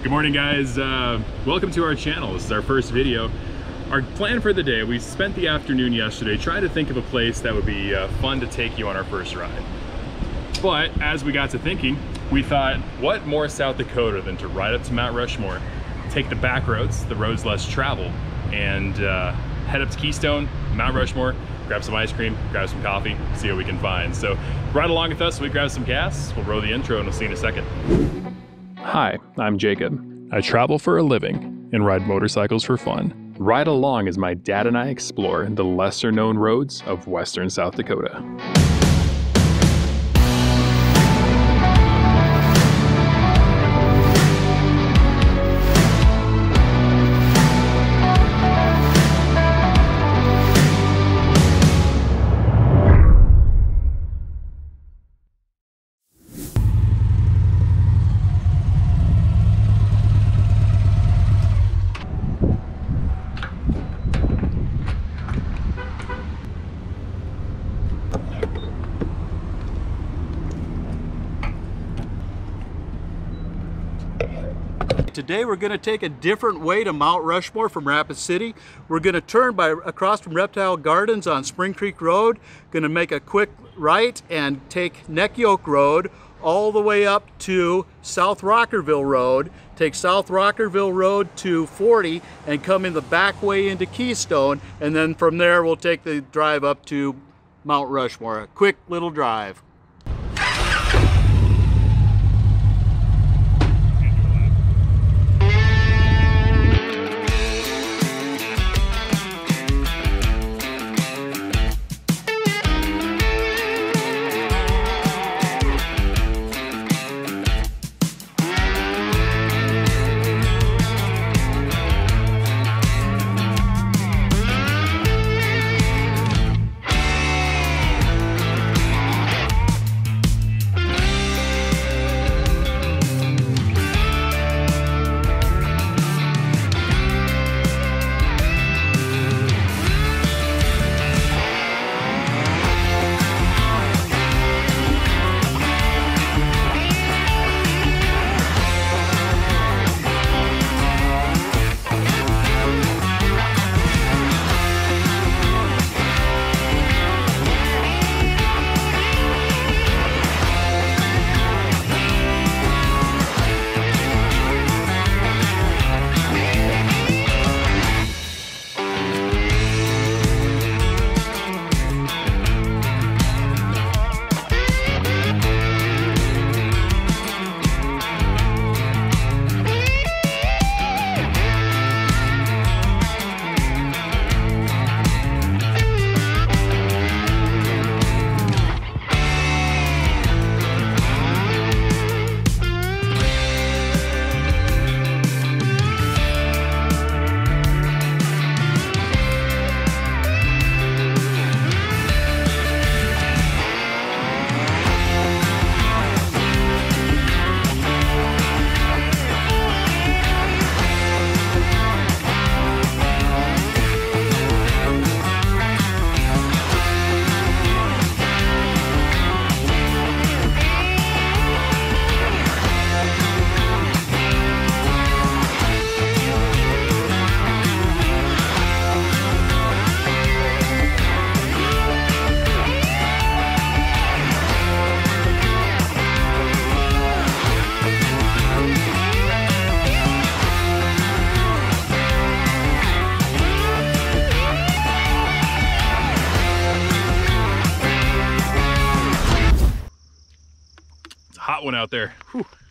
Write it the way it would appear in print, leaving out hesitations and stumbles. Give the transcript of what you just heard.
Good morning, guys. Welcome to our channel. This is our first video. Our plan for the day, we spent the afternoon yesterday trying to think of a place that would be fun to take you on our first ride. But as we got to thinking, we thought, what more South Dakota than to ride up to Mount Rushmore, take the back roads, the roads less traveled, and head up to Keystone, Mount Rushmore, grab some ice cream, grab some coffee, see what we can find. So ride along with us, we grab some gas, we'll roll the intro and we'll see you in a second. Hi, I'm Jacob. I travel for a living and ride motorcycles for fun. Ride along as my dad and I explore the lesser known roads of western South Dakota. Today we're going to take a different way to Mount Rushmore from Rapid City. We're going to turn across from Reptile Gardens on Spring Creek Road, going to make a quick right and take Yoke Road all the way up to South Rockerville Road, take South Rockerville Road to 40 and come in the back way into Keystone, and then from there we'll take the drive up to Mount Rushmore. A quick little drive. Hot one out there. Whew.